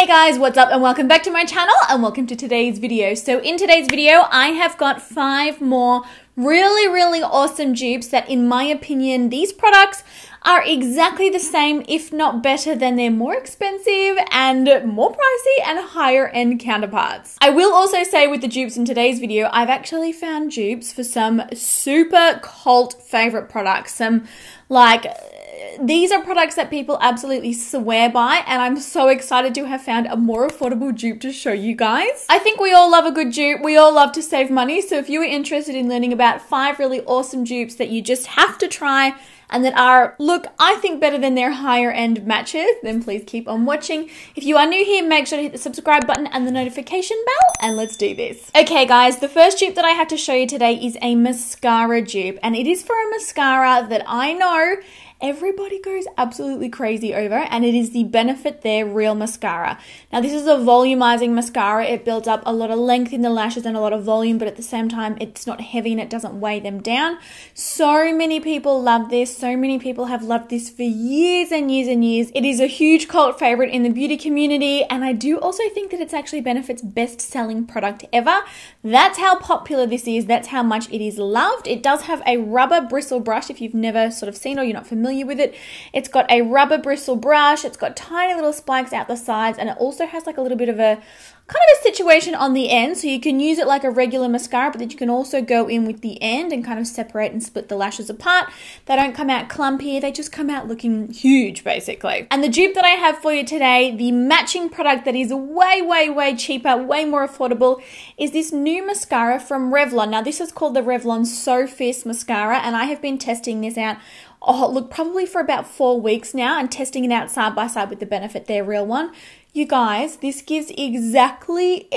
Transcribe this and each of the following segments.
Hey guys, what's up and welcome back to my channel and welcome to today's video. So in today's video, I have got 5 more really awesome dupes that in my opinion, these products are exactly the same, if not better than their more expensive and more pricey and higher end counterparts. I will also say with the dupes in today's video, I've actually found dupes for some super cult favorite products. These are products that people absolutely swear by, and I'm so excited to have found a more affordable dupe to show you guys. I think we all love a good dupe. We all love to save money. So if you are interested in learning about 5 really awesome dupes that you just have to try and that are, look, I think better than their higher end matches, then please keep on watching. If you are new here, make sure to hit the subscribe button and the notification bell, and let's do this. Okay guys, the first dupe that I have to show you today is a mascara dupe, and it is for a mascara that I know everybody goes absolutely crazy over, and it is the Benefit They're Real Mascara. Now this is a volumizing mascara. It builds up a lot of length in the lashes and a lot of volume, but at the same time it's not heavy and it doesn't weigh them down. So many people love this. So many people have loved this for years and years and years. It is a huge cult favorite in the beauty community, and I do also think that it's actually Benefit's best selling product ever. That's how popular this is. That's how much it is loved. It does have a rubber bristle brush. If you've never sort of seen or you're not familiar with it, it's got a rubber bristle brush, it's got tiny little spikes out the sides, and it also has like a little bit of a kind of a situation on the end, so you can use it like a regular mascara, but then you can also go in with the end and kind of separate and split the lashes apart. They don't come out clumpy, they just come out looking huge basically. And the dupe that I have for you today, the matching product that is way cheaper, way more affordable, is this new mascara from Revlon. Now this is called the Revlon So Fierce Mascara, and I have been testing this out probably for about 4 weeks now, and testing it out side by side with the Benefit They're Real one. You guys, this gives exactly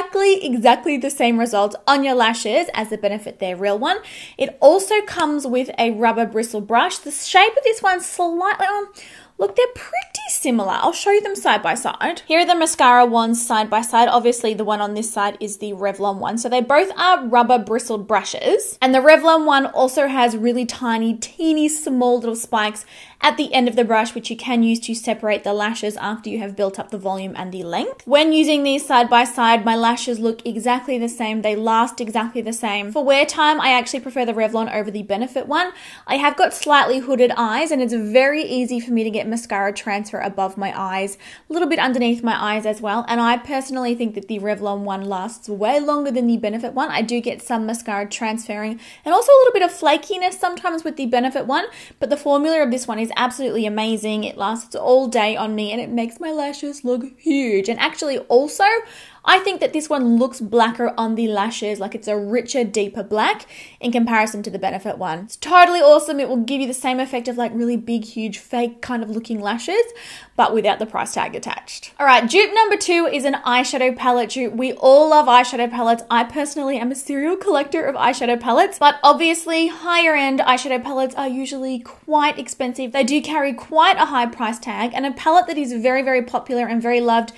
the same results on your lashes as the Benefit They're Real one. It also comes with a rubber bristle brush. The shape of this one's slightly, look, they're pretty similar. I'll show you them side by side. Here are the mascara ones side by side. Obviously, the one on this side is the Revlon one. So they both are rubber bristled brushes. And the Revlon one also has really tiny, teeny, small little spikes at the end of the brush, which you can use to separate the lashes after you have built up the volume and the length. When using these side by side, my lashes look exactly the same. They last exactly the same. For wear time, I actually prefer the Revlon over the Benefit one. I have got slightly hooded eyes, and it's very easy for me to get mascara transfer above my eyes, a little bit underneath my eyes as well. And I personally think that the Revlon one lasts way longer than the Benefit one. I do get some mascara transferring and also a little bit of flakiness sometimes with the Benefit one, but the formula of this one is absolutely amazing. It lasts all day on me and it makes my lashes look huge. And actually also, I think that this one looks blacker on the lashes, like it's a richer, deeper black in comparison to the Benefit one. It's totally awesome. It will give you the same effect of like really big, huge, fake kind of looking lashes, but without the price tag attached. All right, dupe number 2 is an eyeshadow palette dupe. We all love eyeshadow palettes. I personally am a serial collector of eyeshadow palettes, but obviously higher end eyeshadow palettes are usually quite expensive. They do carry quite a high price tag, and a palette that is very popular and very loved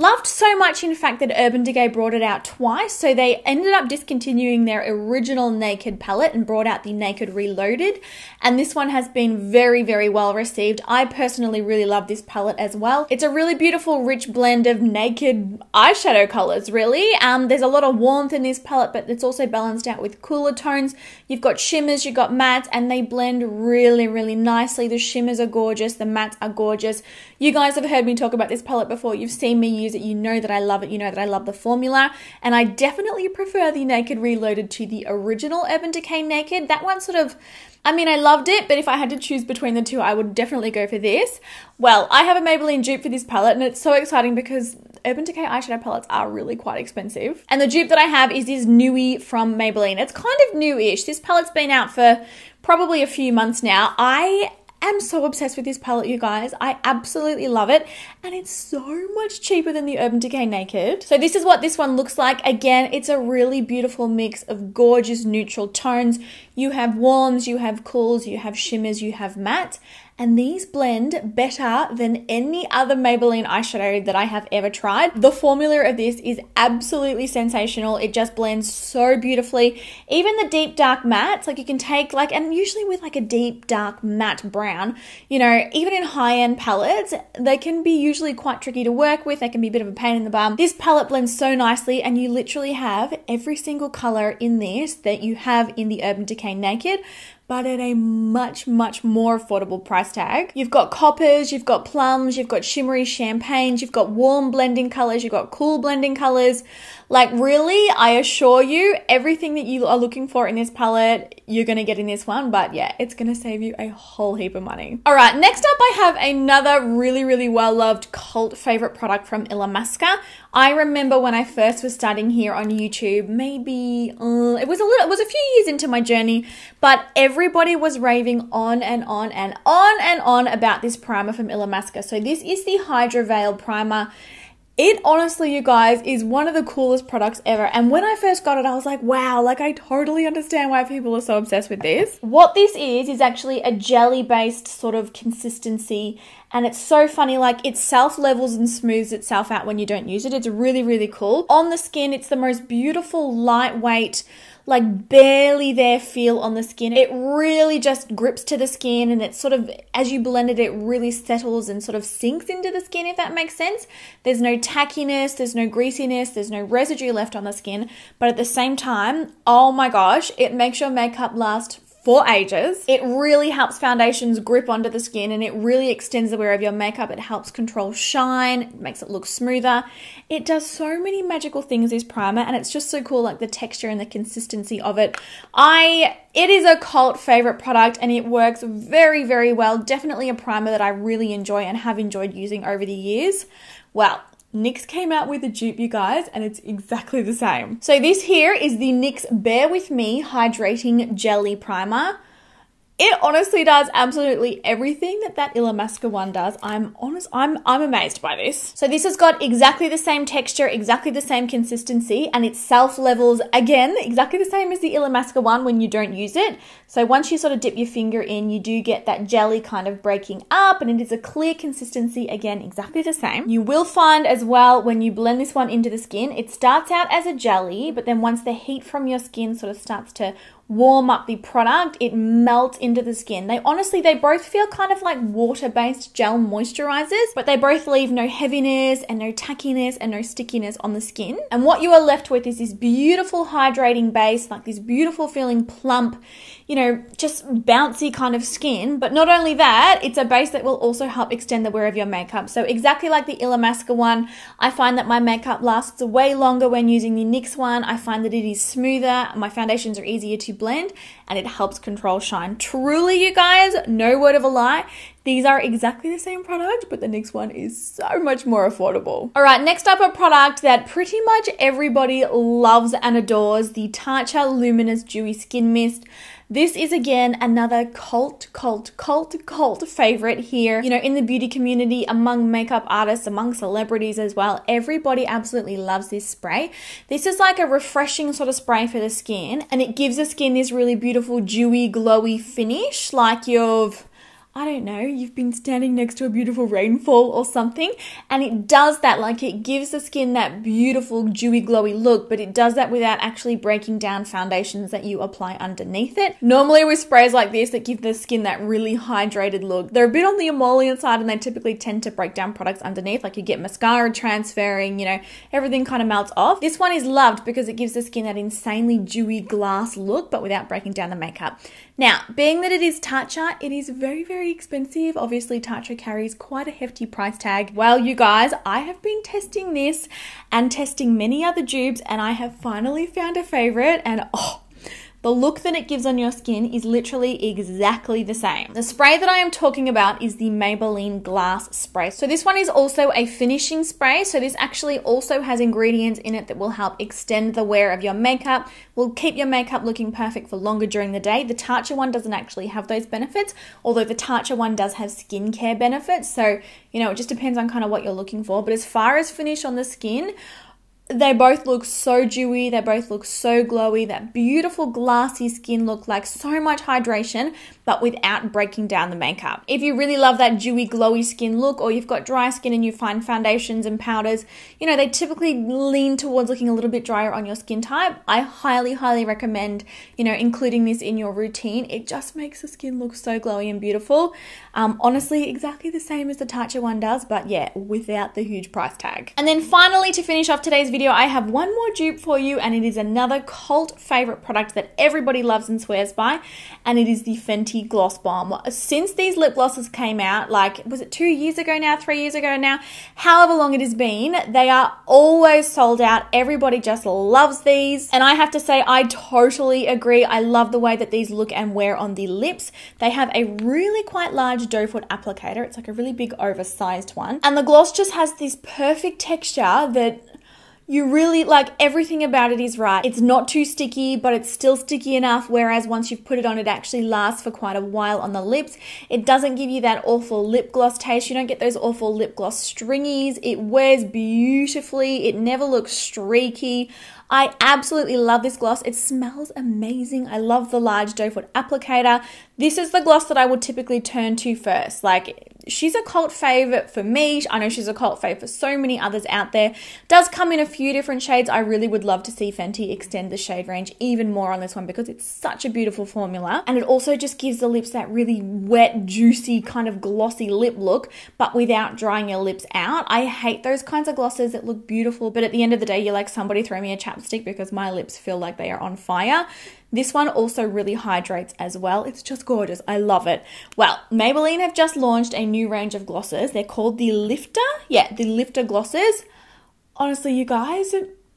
so much in fact that Urban Decay brought it out twice. So they ended up discontinuing their original Naked palette and brought out the Naked Reloaded, and this one has been very well received. I personally really love this palette as well. It's a really beautiful rich blend of Naked eyeshadow colors really. There's a lot of warmth in this palette, but it's also balanced out with cooler tones. You've got shimmers, you've got mattes, and they blend really nicely. The shimmers are gorgeous, the mattes are gorgeous. You guys have heard me talk about this palette before. You've seen me use it. You know that I love it. You know that I love the formula, and I definitely prefer the Naked Reloaded to the original Urban Decay Naked. That one sort of, I mean, I loved it, but if I had to choose between the two, I would definitely go for this. Well, I have a Maybelline dupe for this palette, and it's so exciting because Urban Decay eyeshadow palettes are really quite expensive. And the dupe that I have is this Newie from Maybelline. It's kind of new-ish. This palette's been out for probably a few months now. I am so obsessed with this palette, you guys. I absolutely love it, and it's so much cheaper than the Urban Decay Naked. So this is what this one looks like. Again, it's a really beautiful mix of gorgeous neutral tones. You have warms, you have cools, you have shimmers, you have matte, and these blend better than any other Maybelline eyeshadow that I have ever tried. The formula of this is absolutely sensational. It just blends so beautifully. Even the deep dark mattes, like you can take like, and usually with like a deep dark matte brown, you know, even in high-end palettes, they can be usually quite tricky to work with. They can be a bit of a pain in the bum. This palette blends so nicely, and you literally have every single color in this that you have in the Urban Decay Naked, but at a much, much more affordable price tag. You've got coppers, you've got plums, you've got shimmery champagnes, you've got warm blending colors, you've got cool blending colors. Like really, I assure you, everything that you are looking for in this palette, you're going to get in this one. But yeah, it's going to save you a whole heap of money. All right, next up I have another really, really well-loved cult favorite product from Illamasqua. I remember when I first was starting here on YouTube, maybe it was a few years into my journey, but everybody was raving on and on and on and on about this primer from Illamasqua. So this is the Hydra Veil Primer. It honestly, you guys, is one of the coolest products ever. And when I first got it, I was like, wow, like I totally understand why people are so obsessed with this. What this is actually a jelly-based sort of consistency. And it's so funny, like it self-levels and smooths itself out when you don't use it. It's really, really cool. On the skin, it's the most beautiful, lightweight, like barely there feel on the skin. It really just grips to the skin, and it's sort of, as you blend it, it really settles and sort of sinks into the skin, if that makes sense. There's no tackiness, there's no greasiness, there's no residue left on the skin, but at the same time, oh my gosh, it makes your makeup last for ages. It really helps foundations grip onto the skin, and it really extends the wear of your makeup. It helps control shine, it makes it look smoother. It does so many magical things, this primer, and it's just so cool, like the texture and the consistency of it. It is a cult favorite product, and it works very, very well. Definitely a primer that I really enjoy and have enjoyed using over the years. Well, NYX came out with a dupe, you guys, and it's exactly the same. So this here is the NYX Bear With Me Hydrating Jelly Primer. It honestly does absolutely everything that Illamasqua one does. I'm amazed by this. So this has got exactly the same texture, exactly the same consistency, and it self-levels, again, exactly the same as the Illamasqua one when you don't use it. So once you sort of dip your finger in, you do get that jelly kind of breaking up, and it is a clear consistency, again, exactly the same. You will find as well, when you blend this one into the skin, it starts out as a jelly, but then once the heat from your skin sort of starts to warm up the product, it melts into the skin. They both feel kind of like water-based gel moisturizers, but they both leave no heaviness and no tackiness and no stickiness on the skin. And what you are left with is this beautiful hydrating base, like this beautiful feeling plump, you know, just bouncy kind of skin. But not only that, it's a base that will also help extend the wear of your makeup. So exactly like the Illamasqua one, I find that my makeup lasts way longer when using the NYX one. I find that it is smoother, my foundations are easier to blend, and it helps control shine. Truly, you guys, no word of a lie, these are exactly the same product, but the NYX one is so much more affordable. All right, next up, a product that pretty much everybody loves and adores, the Tatcha Luminous Dewy Skin Mist. This is, again, another cult favorite here, you know, in the beauty community, among makeup artists, among celebrities as well. Everybody absolutely loves this spray. This is like a refreshing sort of spray for the skin, and it gives the skin this really beautiful, dewy, glowy finish, like I don't know, you've been standing next to a beautiful rainfall or something, and it does that, like it gives the skin that beautiful, dewy, glowy look, but it does that without actually breaking down foundations that you apply underneath it. Normally with sprays like this that give the skin that really hydrated look, they're a bit on the emollient side, and they typically tend to break down products underneath, like you get mascara transferring, you know, everything kind of melts off. This one is loved because it gives the skin that insanely dewy glass look, but without breaking down the makeup. Now, being that it is Tatcha, it is very, very expensive. Obviously, Tatcha carries quite a hefty price tag. Well, you guys, I have been testing this and testing many other dupes, and I have finally found a favorite, and the look that it gives on your skin is literally exactly the same. The spray that I am talking about is the Maybelline Glass Spray. So this one is also a finishing spray. So this actually also has ingredients in it that will help extend the wear of your makeup, will keep your makeup looking perfect for longer during the day. The Tatcha one doesn't actually have those benefits, although the Tatcha one does have skincare benefits. So, you know, it just depends on kind of what you're looking for. But as far as finish on the skin, They both look so dewy, they both look so glowy, that beautiful glassy skin look, like so much hydration, but without breaking down the makeup. If you really love that dewy, glowy skin look, or you've got dry skin and you find foundations and powders, you know, they typically lean towards looking a little bit drier on your skin type, I highly, highly recommend, you know, including this in your routine. It just makes the skin look so glowy and beautiful. Honestly, exactly the same as the Tatcha one does, but yeah, without the huge price tag. And then finally, to finish off today's video, I have one more dupe for you, and it is another cult favorite product that everybody loves and swears by, and it is the Fenty Gloss Bomb. Since these lip glosses came out, like, was it 2 years ago now, 3 years ago now, however long it has been, they are always sold out. Everybody just loves these, and I have to say, I totally agree. I love the way that these look and wear on the lips. They have a really quite large doe foot applicator. It's like a really big oversized one, and the gloss just has this perfect texture that you really like. Everything about it is right. It's not too sticky, but it's still sticky enough, whereas once you've put it on, it actually lasts for quite a while on the lips. It doesn't give you that awful lip gloss taste. You don't get those awful lip gloss stringies. It wears beautifully. It never looks streaky. I absolutely love this gloss. It smells amazing. I love the large doe foot applicator. This is the gloss that I would typically turn to first. Like, she's a cult favorite for me. I know she's a cult favorite for so many others out there. Does come in a few different shades. I really would love to see Fenty extend the shade range even more on this one, because it's such a beautiful formula. And it also just gives the lips that really wet, juicy, kind of glossy lip look, but without drying your lips out. I hate those kinds of glosses that look beautiful, but at the end of the day, you're like, somebody throw me a chapstick because my lips feel like they are on fire. This one also really hydrates as well. It's just gorgeous. I love it. Well, Maybelline have just launched a new range of glosses. They're called the Lifter. Yeah, the Lifter glosses. Honestly, you guys,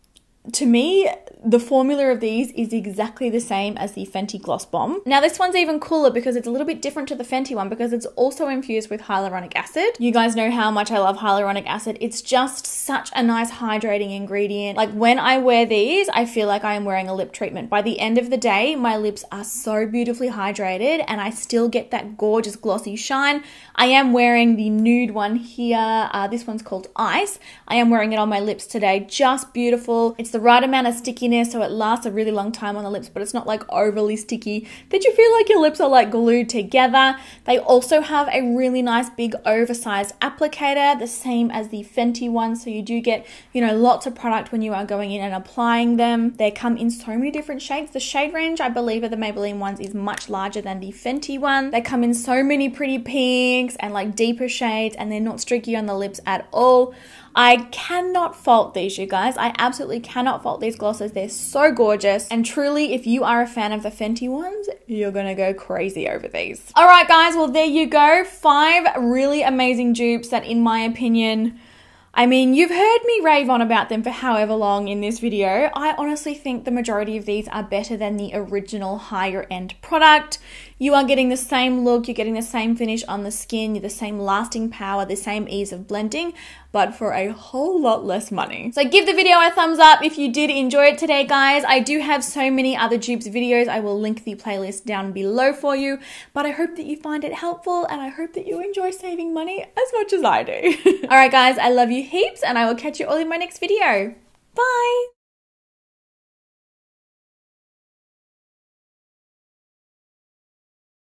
to me, the formula of these is exactly the same as the Fenty Gloss Bomb. Now, this one's even cooler because it's a little bit different to the Fenty one, because it's also infused with hyaluronic acid. You guys know how much I love hyaluronic acid. It's just such a nice hydrating ingredient. Like, when I wear these, I feel like I am wearing a lip treatment. By the end of the day, my lips are so beautifully hydrated and I still get that gorgeous glossy shine. I am wearing the nude one here. This one's called Ice. I am wearing it on my lips today. Just beautiful. It's the right amount of stickiness, so it lasts a really long time on the lips, but it's not like overly sticky that you feel like your lips are like glued together. They also have a really nice big oversized applicator, the same as the Fenty one, so you do get, you know, lots of product when you are going in and applying them. They come in so many different shades. The shade range, I believe, of the Maybelline ones is much larger than the Fenty one. They come in so many pretty pinks and like deeper shades, and they're not streaky on the lips at all. I cannot fault these, you guys. I absolutely cannot fault these glosses. They're so gorgeous. And truly, if you are a fan of the Fenty ones, you're gonna go crazy over these. All right, guys. Well, there you go. 5 really amazing dupes that, in my opinion, I mean, you've heard me rave on about them for however long in this video. I honestly think the majority of these are better than the original higher end product. You are getting the same look, you're getting the same finish on the skin, you're the same lasting power, the same ease of blending, but for a whole lot less money. So give the video a thumbs up if you did enjoy it today, guys. I do have so many other dupes videos. I will link the playlist down below for you, but I hope that you find it helpful, and I hope that you enjoy saving money as much as I do. All right, guys, I love you heaps, and I will catch you all in my next video. Bye.